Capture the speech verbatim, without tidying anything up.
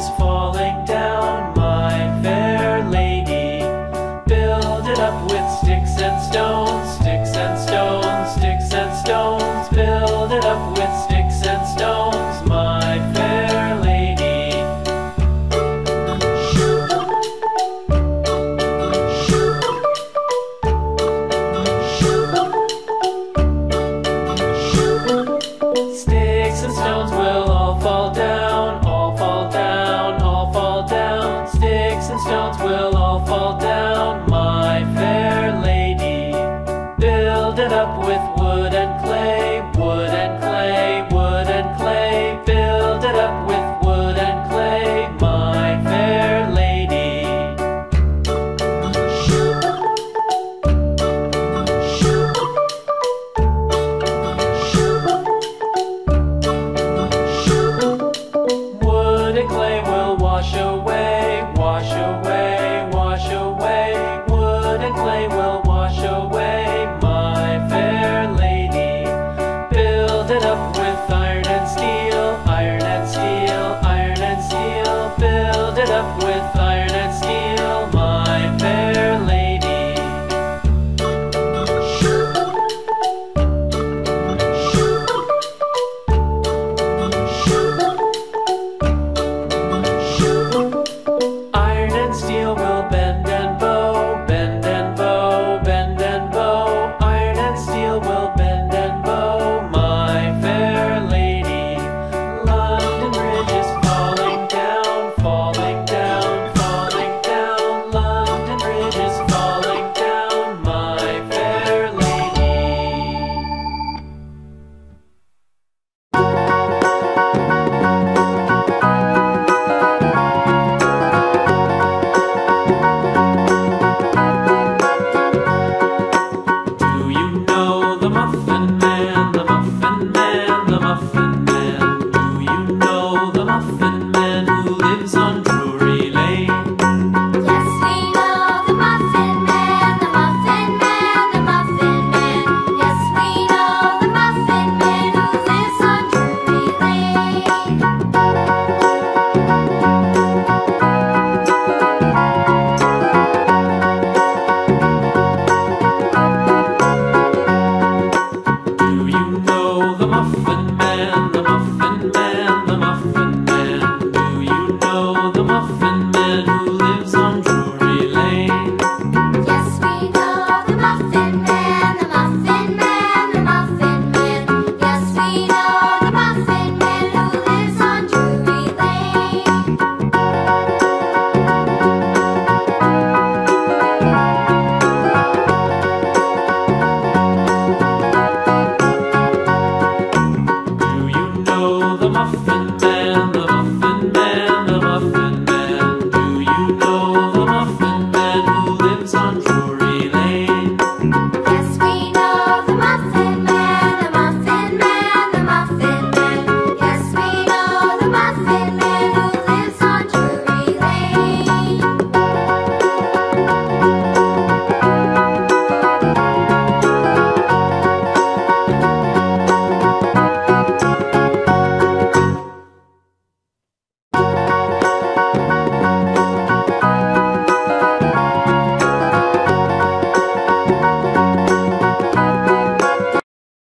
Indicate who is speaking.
Speaker 1: falling down, my fair lady. Build it up with sticks and stones, sticks and stones, sticks and stones. Build it up with sticks and stones, my fair lady. Sticks and stones will all fall down, all fall down, all fall down. Sticks and stones will all fall down, my fair lady. Build it up with wood and clay, wood and clay, wood and clay. Build it up with wood and clay, my fair lady. Wood and clay will wash away, wash away, wash away. Wood and clay will wash away, my fair lady. Build it up with iron and steel, iron and steel, iron and steel. Build it up with iron and steel, my fair lady. Iron and steel will bend and bow, bend and bow, bend and bow. Iron and steel will bend and bow, my fair lady. London Bridge is falling down, falling down, falling down. London Bridge is falling down, my fair lady. Do you know the Muffin Man, the Muffin Man, the Muffin Man? Do you know the Muffin Man who lives on Drury Lane?
Speaker 2: Yes, we know the Muffin Man, the Muffin Man, the Muffin Man. Yes, we know the Muffin Man who lives on Drury Lane.
Speaker 1: Do you know the Muffin Man, the Muffin Man, the Muffin Man? Do you know the Muffin Man who lives on Drury Lane?
Speaker 2: Yes, we know the Muffin Man, the Muffin Man, the Muffin Man. Yes, we know the Muffin Man who lives on Drury Lane.
Speaker 1: Do you know the Muffin Man?